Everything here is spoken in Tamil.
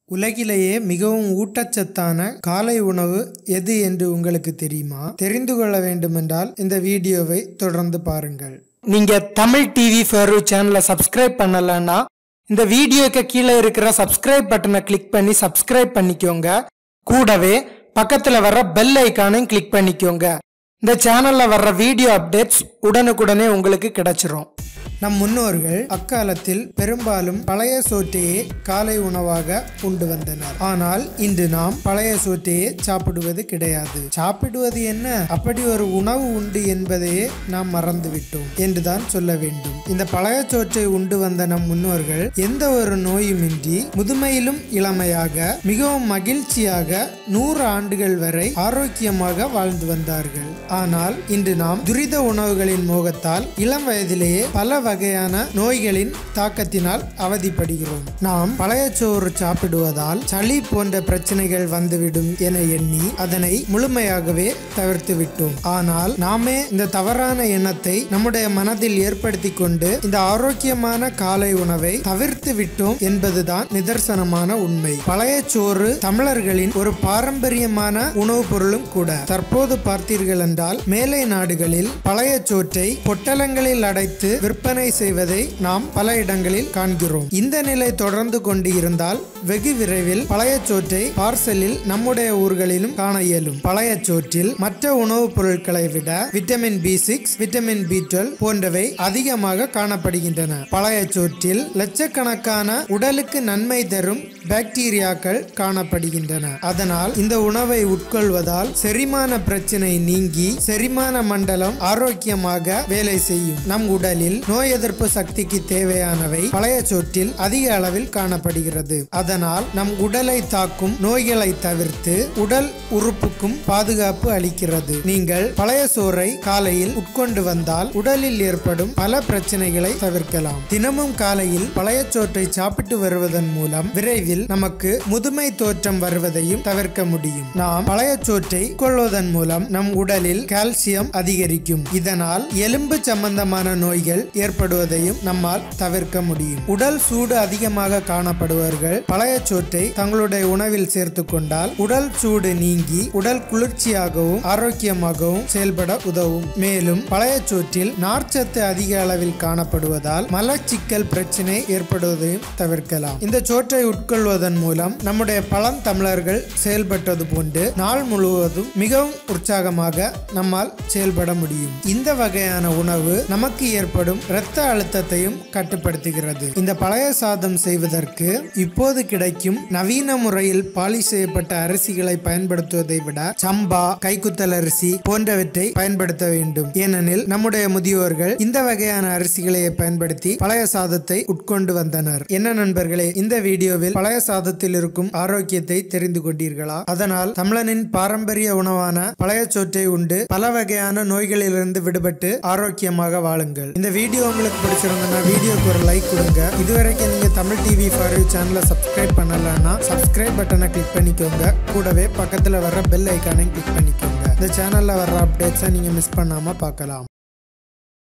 உலகிலேயே மிகவும் ஊட்டச்சத்தான காலை உணவு எது என்று உங்களுக்கு தெரியுமா? தெரிந்து கொள்ள வேண்டுமென்றால் இந்த வீடியோவை தொடர்ந்து பாருங்கள். நீங்க தமிழ் டிவி ஃபேரு சேனலை சப்ஸ்கிரைப் பண்ணலன்னா இந்த வீடியோக்கு கீழே இருக்கிற சப்ஸ்கிரைப் பட்டனை கிளிக் பண்ணி சப்ஸ்கிரைப் பண்ணிக்கோங்க. கூடவே பக்கத்துல வர்ற பெல் ஐகானையும் கிளிக் பண்ணிக்கோங்க. இந்த சேனல்ல வர்ற வீடியோ அப்டேட்ஸ் உடனுக்குடனே உங்களுக்கு கிடைச்சிரும். நம் முன்னோர்கள் அக்காலத்தில் பெரும்பாலும் பழைய சோற்றையே காலை உணவாக உண்டு வந்தனர். ஆனால் இன்று நாம் பழைய சோற்றையே சாப்பிடுவது கிடையாது. சாப்பிடுவது என்ன, அப்படி ஒரு உணவு உண்டு என்பதையே நாம் மறந்துவிட்டோம் என்றுதான் சொல்ல வேண்டும். இந்த பழைய சோற்றை உண்டு வந்த நம் முன்னோர்கள் எந்த ஒரு நோயுமின்றி முதுமையிலும் இளமையாக மிகவும் மகிழ்ச்சியாக 100 ஆண்டுகள் வரை ஆரோக்கியமாக வாழ்ந்து வந்தார்கள். ஆனால் இன்று நாம் துரித உணவுகளின் மோகத்தால் இளம் வயதிலேயே பல வகையான நோய்களின் தாக்கத்தினால் அவதிப்படுகிறோம். நாம் பழைய சோறு சாப்பிடுவதால் சளி போன்ற பிரச்சனைகள் வந்துவிடும் என எண்ணி அதனை முழுமையாகவே தவிர்த்து விட்டோம். ஆனால் நாமே இந்த தவறான எண்ணத்தை நம்முடைய மனதில் ஏற்படுத்தி கொண்டு இந்த ஆரோக்கியமான காலை உணவை தவிர்த்து விட்டோம் என்பதுதான் நிதர்சனமான உண்மை. பழைய சோறு தமிழர்களின் ஒரு பாரம்பரியமான உணவுப் பொருளும் கூட. தற்போது பார்த்தீர்கள் என்றால் மேலை நாடுகளில் பழைய சோற்றை பொட்டலங்களில் அடைத்து விற்பனை செய்வதை நாம் பல இடங்களில் காண்கிறோம். இந்த நிலை தொடர்ந்து கொண்டு இருந்தால் வெகு விரைவில் பழைய சோற்றை பார்சலில் நம்முடைய ஊர்களிலும் காண இயலும். பழைய சோற்றில் மற்ற உணவுப் பொருட்களை விட விட்டமின் B6, விட்டமின் B12 போன்றவை அதிகமாக காணப்படுகின்றன. பழைய சோற்றில் லட்சக்கணக்கான உடலுக்கு நன்மை தரும் பாக்டீரியாக்கள் காணப்படுகின்றன. அதனால் இந்த உணவை உட்கொள்வதால் செரிமான பிரச்சனை நீங்கி செரிமான மண்டலம் ஆரோக்கியமாக வேலை செய்யும். நம் உடலில் நோய் எதிர்ப்பு சக்திக்கு தேவையானவை பழைய சோற்றில் அதிக அளவில் காணப்படுகிறது. அதனால் நம் உடலை தாக்கும் நோய்களை தவிர்த்து உடல் உறுப்புக்கும் பாதுகாப்பு அளிக்கிறது. நீங்கள் பழைய சோறை காலையில் உட்கொண்டு வந்தால் உடலில் ஏற்படும் பல பிரச்சனைகளை தவிர்க்கலாம். தினமும் காலையில் பழைய சோற்றை சாப்பிட்டு வருவதன் மூலம் விரைவில் நமக்கு முதுமை தோற்றம் வருவதையும் தவிர்க்க முடியும். நாம் பழைய சோற்றை கொள்வதன் மூலம் நம் உடலில் கால்சியம் அதிகரிக்கும். இதனால் எலும்பு சம்பந்தமான நோய்கள் ஏற்படுவதையும் நம்மால் தவிர்க்க முடியும். உடல் சூடு அதிகமாக காணப்படுபவர்கள் பழைய சோற்றை தங்களுடைய உணவில் சேர்த்து கொண்டால் உடல் சூடு நீங்கி உடல் குளிர்ச்சியாகவும் ஆரோக்கியமாகவும் செயல்பட உதவும். மேலும் பழைய சோற்றில் நார்ச்சத்து அதிக அளவில் காணப்படுவதால் மலச்சிக்கல் பிரச்சனை ஏற்படுவதையும் தவிர்க்கலாம். இந்த சோற்றை உட்கொள்வதன் மூலம் நம்முடைய பழம் தமிழர்கள் செயல்பட்டது போன்று நாள் முழுவதும் மிகவும் உற்சாகமாக நம்மால் செயல்பட முடியும். இந்த வகையான உணவு நமக்கு ஏற்படும் இரத்த அழுத்தத்தையும் கட்டுப்படுத்துகிறது. இந்த பழைய சாதம் செய்வதற்கு இப்போது கிடைக்கும் நவீன முறையில் பாலிஷ் செய்யப்பட்ட அரிசிகளை பயன்படுத்துவதை விட சம்பா, கைக்குத்தல் அரிசி போன்றவற்றை பயன்படுத்த வேண்டும். ஏனெனில் நம்முடைய முதியோர்கள் இந்த வகையான அரிசிகளை பயன்படுத்தி பழைய சாதத்தை உட்கொண்டு வந்தனர். என்ன நண்பர்களே, இந்த வீடியோவில் பழைய சாதத்தில் இருக்கும் ஆரோக்கியத்தை தெரிந்து கொண்டீர்களா? அதனால் தமிழனின் பாரம்பரிய உணவான பழைய சோற்றை உண்டு பல வகையான நோய்களிலிருந்து விடுபட்டு ஆரோக்கியமாக வாழுங்கள். இந்த வீடியோ உங்களுக்கு பிடிச்சிருந்தா வீடியோக்கு ஒரு லைக் கொடுங்க. இதுவரைக்கும் நீங்க தமிழ் டிவி ஃபார் யூ சேனலை சப்ஸ்கிரைப் பண்ணலன்னா சப்ஸ்கிரைப் பட்டனை கிளிக் பண்ணிக்கோங்க. கூடவே பக்கத்துல வர்ற பெல் ஐகானையும் கிளிக் பண்ணிக்கோங்க. இந்த சேனல்ல வர்ற அப்டேட்ஸை நீங்க மிஸ் பண்ணாம பார்க்கலாம்.